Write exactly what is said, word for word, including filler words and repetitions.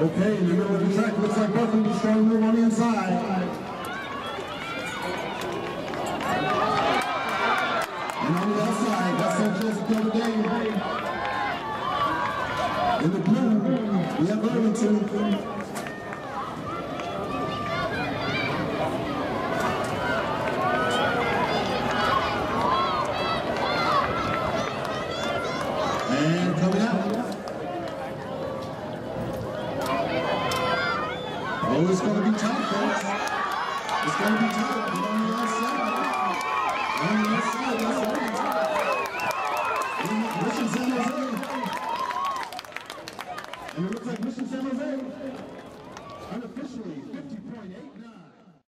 Okay, in the middle of the track, looks like both of them trying to move on the inside. And on the outside, that's our chance to play the game. In the blue, we have Irvington. And coming out. Oh, it's going to be tight, folks. It's going to be tight. But on the outside. On the outside, that's right. Mission San Jose. And it looks like Mission San Jose.